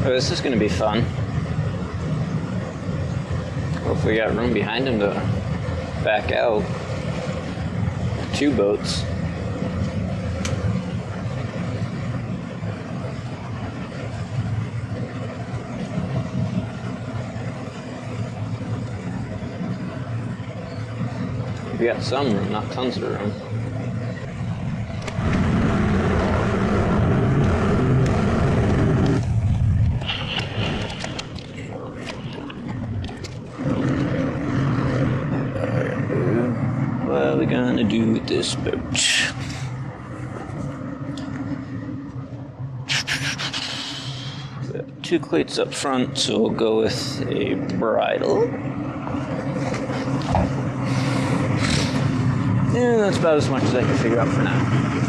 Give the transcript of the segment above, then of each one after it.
Oh, this is going to be fun. Hopefully we got room behind him to back out. 2 boats. We got some room, not tons of room. What are we gonna do with this boat? We have 2 cleats up front, so we'll go with a bridle. Yeah, that's about as much as I can figure out for now.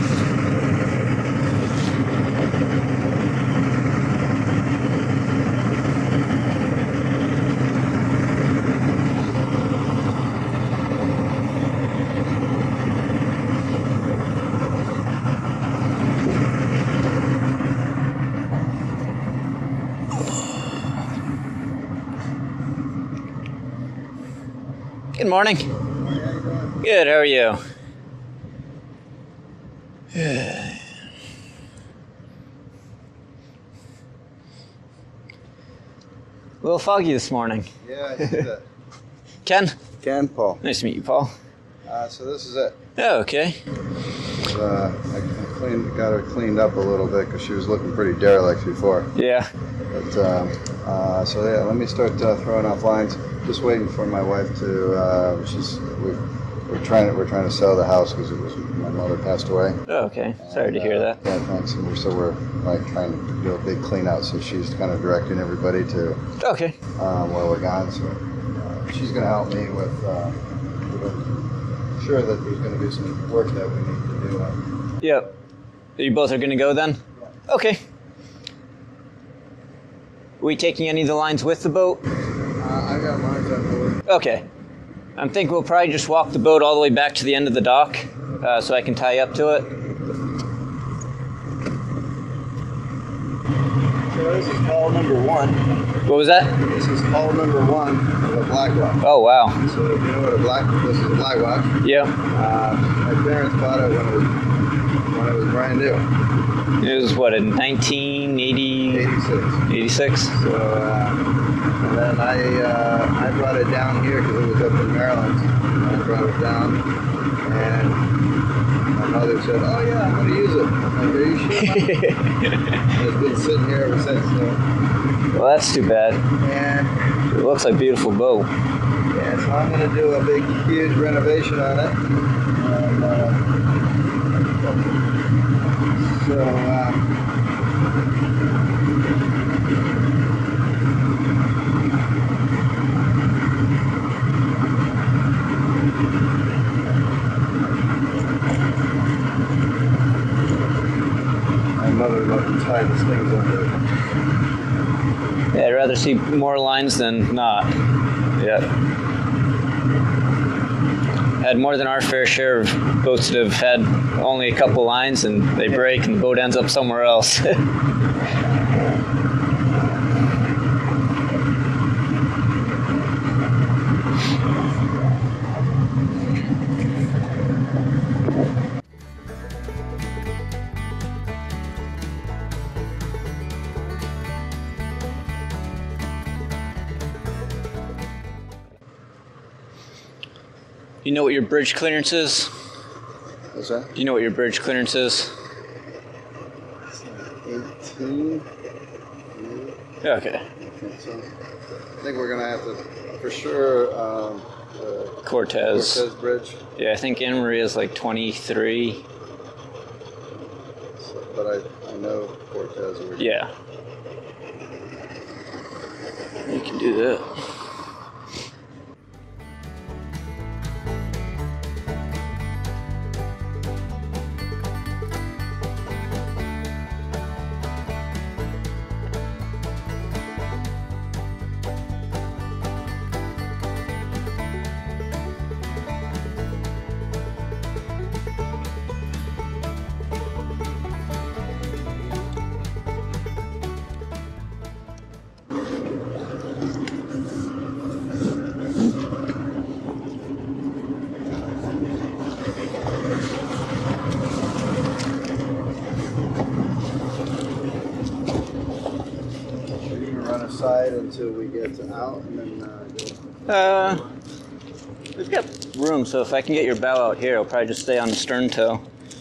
Good morning. Good, how are you? A little foggy this morning. Yeah, I see that. Ken? Ken, Paul. Nice to meet you, Paul. So this is it. Oh, okay. I got her cleaned up a little bit because she was looking pretty derelict before. Yeah. But so yeah, let me start throwing off lines. Just waiting for my wife to. We're trying to sell the house because my mother passed away. Oh, okay. Sorry to hear that. Yeah, thanks. And we're like trying to do a big clean out. So she's kind of directing everybody to. Okay. Where we're going. So she's going to help me with. Sure that there's going to be some work that we need to do. Yep. You both are going to go then? Yeah. Okay. Are we taking any of the lines with the boat? I got lines on board. Okay. I'm thinking we'll probably just walk the boat all the way back to the end of the dock so I can tie up to it. So this is hull number 1. What was that? This is hull number 1 of a black rock. Oh, wow. So if you know what this is a black rock. Yeah. My parents bought it when it was brand new. It was what, in 1986? 86. So and then I brought it down here because it was up in Maryland. I brought it down, and my mother said, "Oh yeah, I'm going to use it." I'm like, "Are you sure?" It's been sitting here ever since. So. Well, that's too bad. And it looks like a beautiful boat. Yeah, so I'm going to do a big, huge renovation on it. And, my mother loved to tie the things up there. Yeah, I'd rather see more lines than not. Yeah. Had more than our fair share of boats that have had only a couple lines and they break and the boat ends up somewhere else. You know what your bridge clearance is? What's that? Do you know what your bridge clearance is? 18. Okay. I think so. I think we're going to have to, for sure, Cortez Bridge. Yeah, I think Anna Maria is like 23. So, but I know Cortez. Yeah. You can do that. side until we get out, and then go. We've got room, so if I can get your bow out here, I'll probably just stay on the stern toe.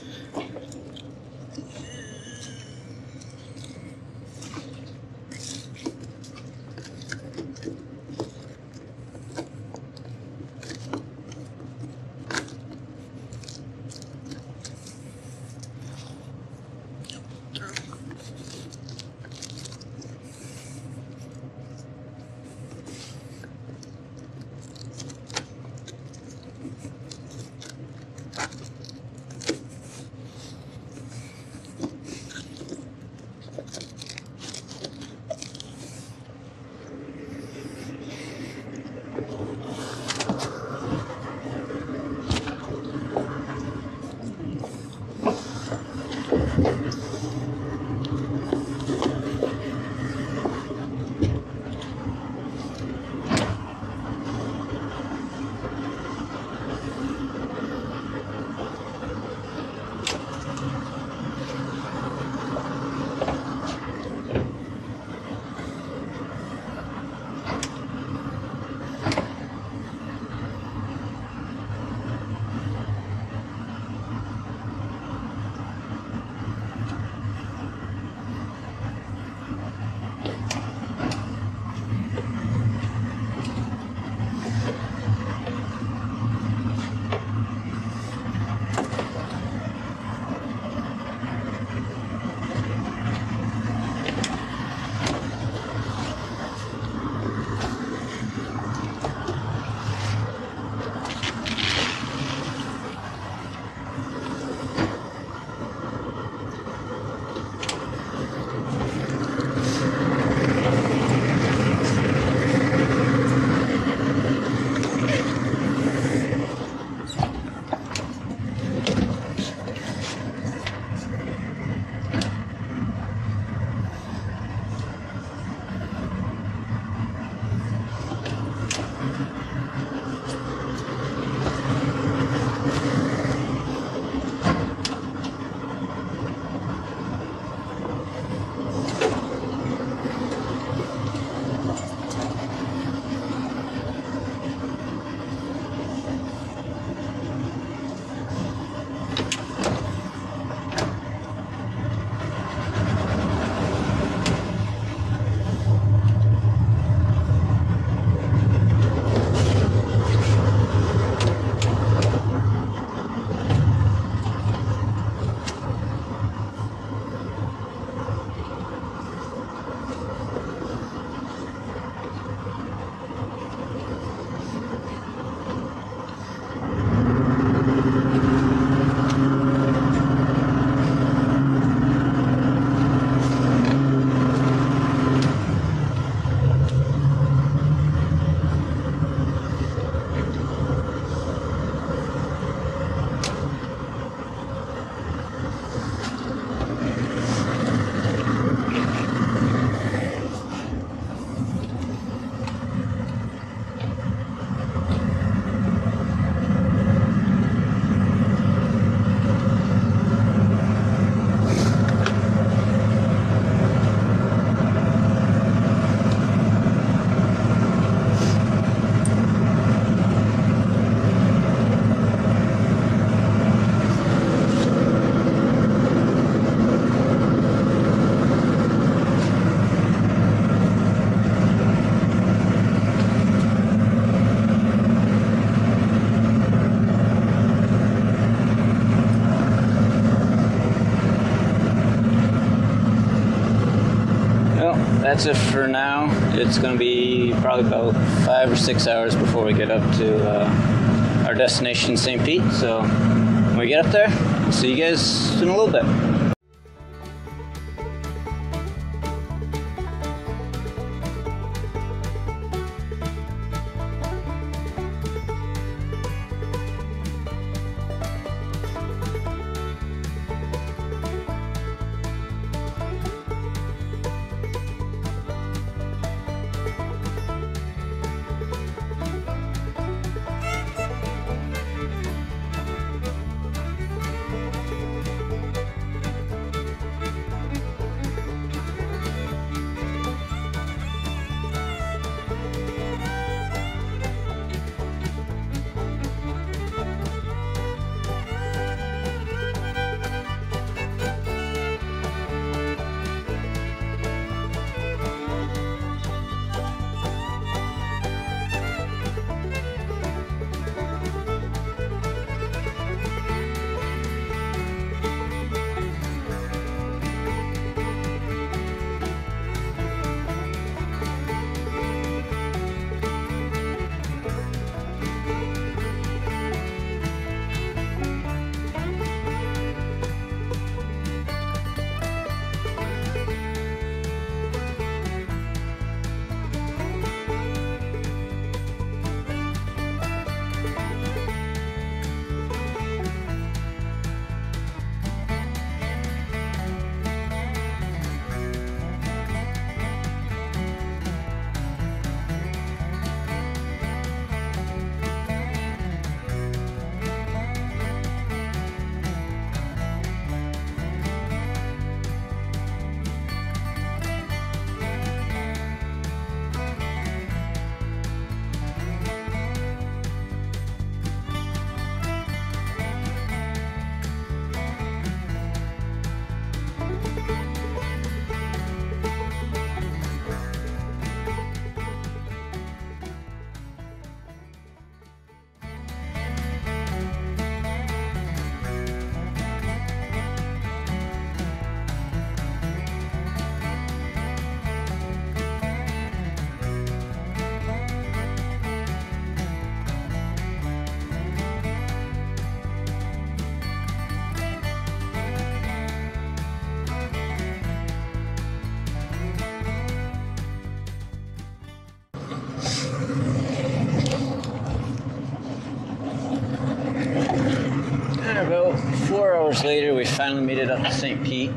That's it for now. It's going to be probably about 5 or 6 hours before we get up to our destination, St. Pete. So when we get up there, I'll see you guys in a little bit. And about 4 hours later, we finally made it up to St. Pete.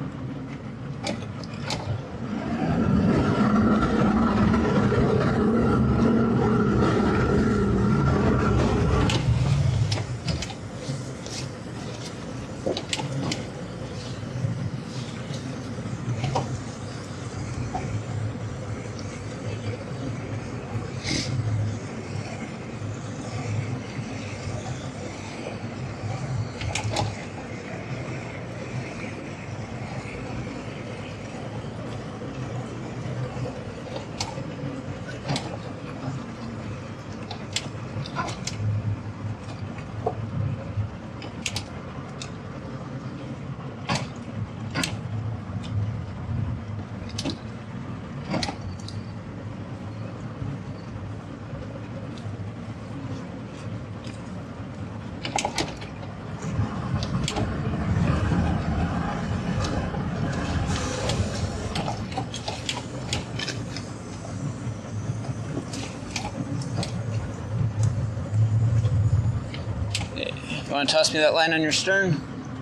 You want to toss me that line on your stern?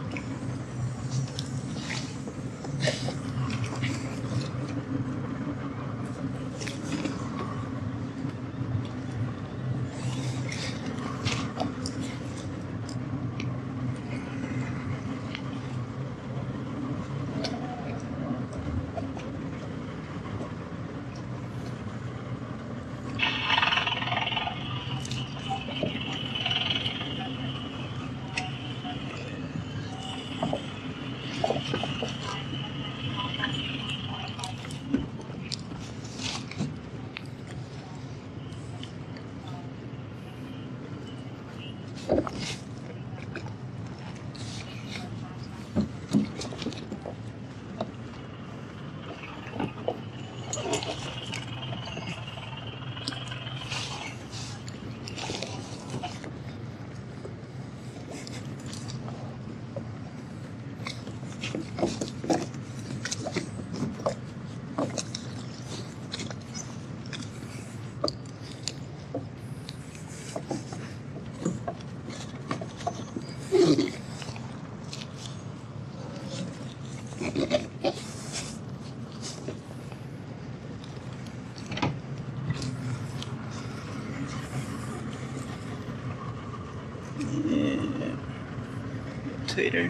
Tighter.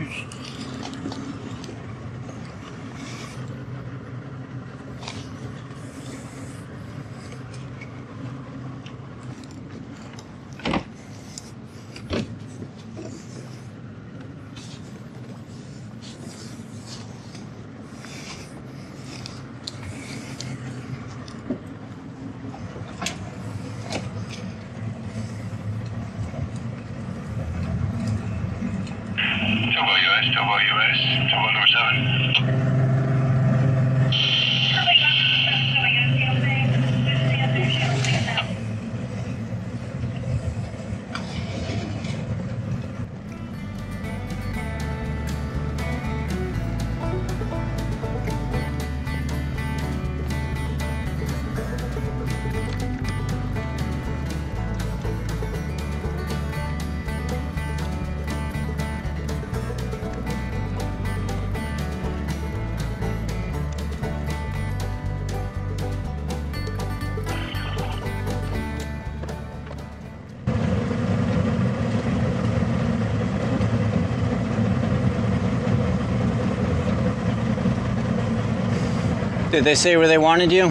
TowBoat US, TowBoat number 7. Did they say where they wanted you?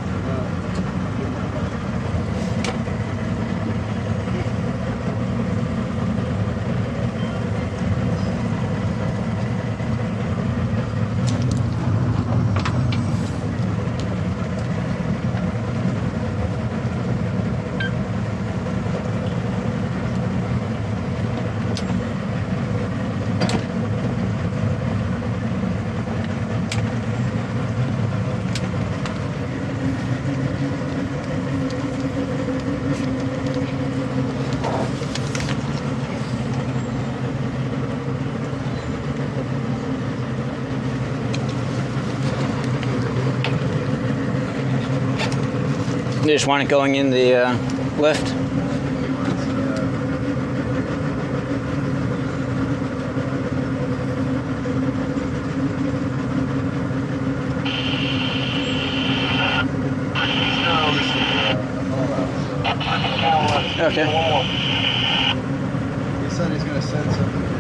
You just want it going in the lift? sense of it.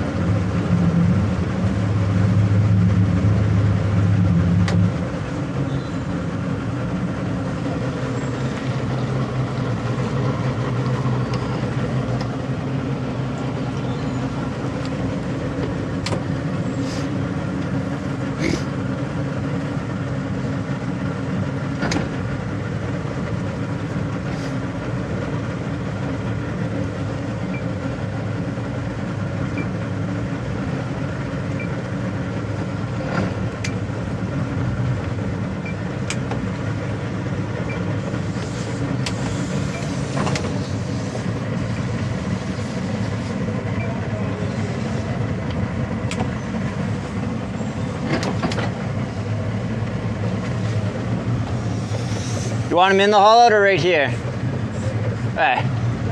You want them in the hollow or right here? Hey.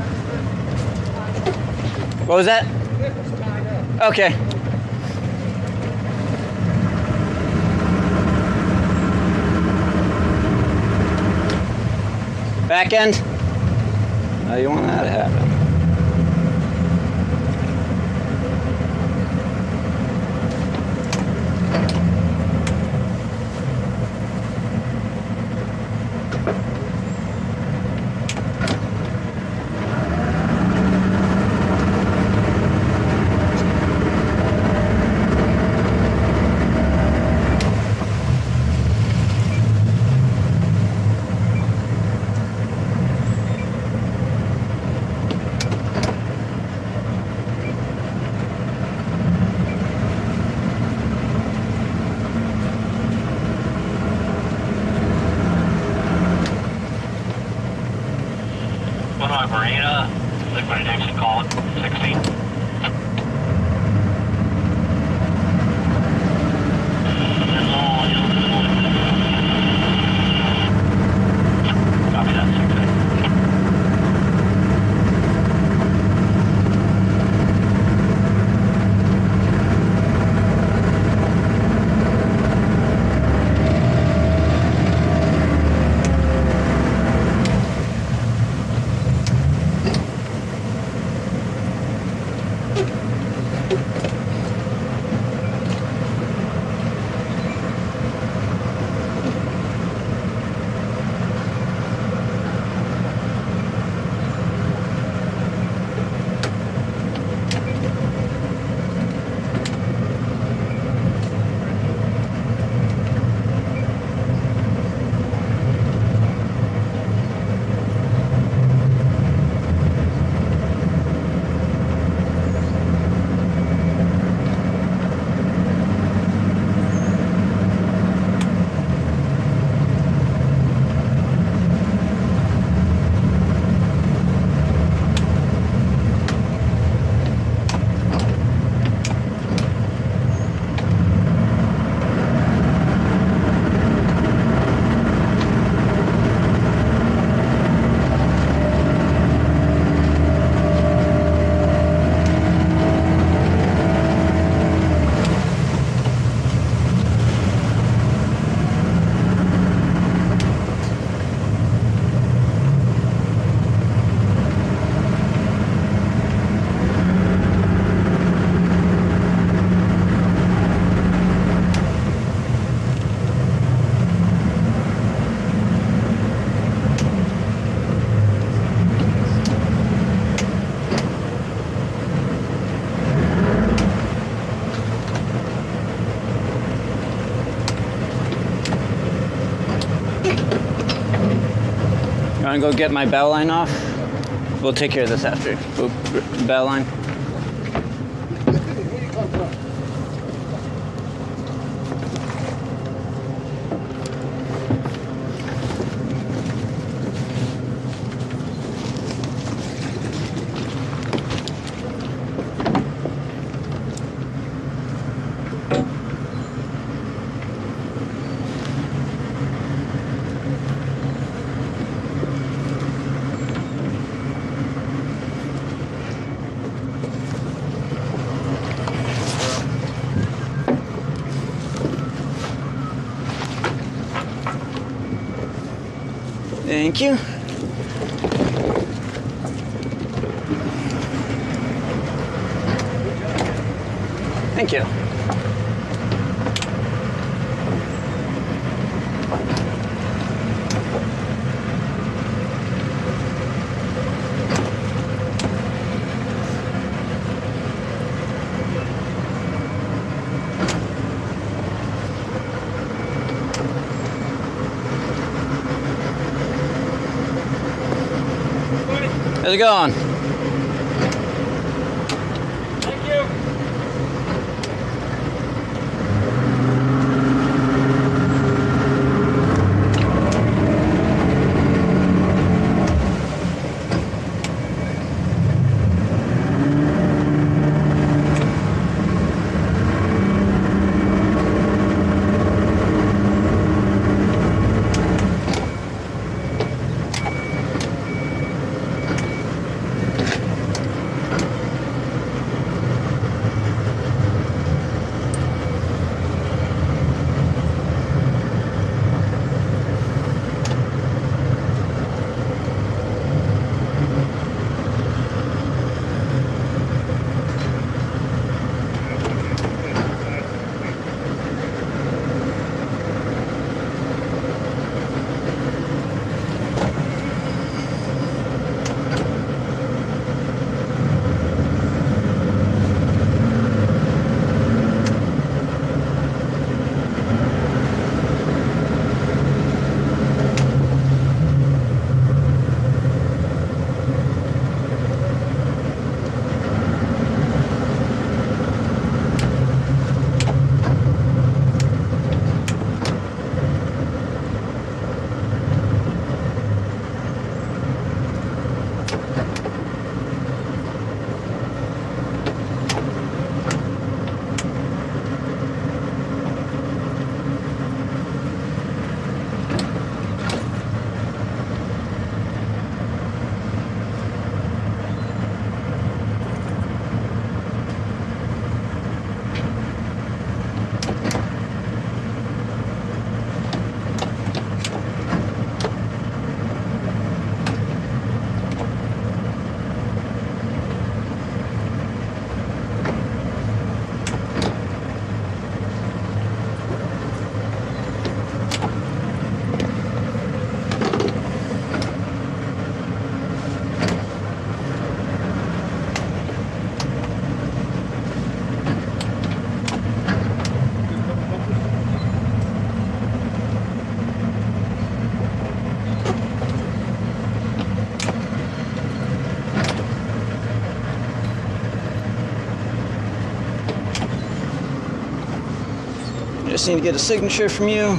What was that? Okay. Back end? Oh, you want that to happen. Marina, liquid injection call it 16. Copy that, 16. You want to go get my bell line off? We'll take care of this after. Bell line. Thank you. Thank you. How's it going? Thank you. Just need to get a signature from you.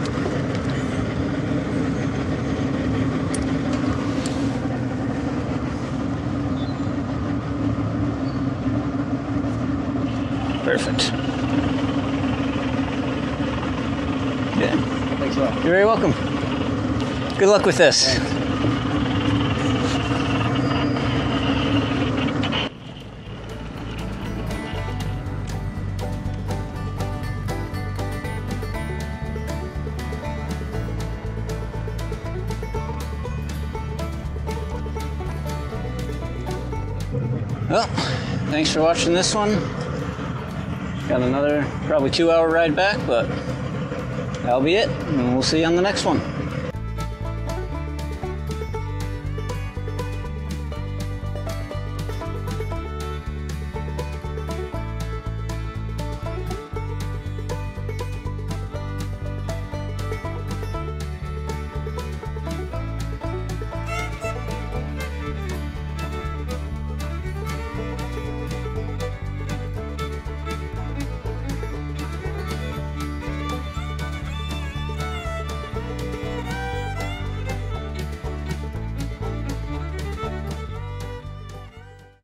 Perfect. Yeah. Thanks a lot. You're very welcome. Good luck with this. Thanks. Well, thanks for watching this one. Got another probably 2-hour ride back, but that'll be it, and we'll see you on the next one.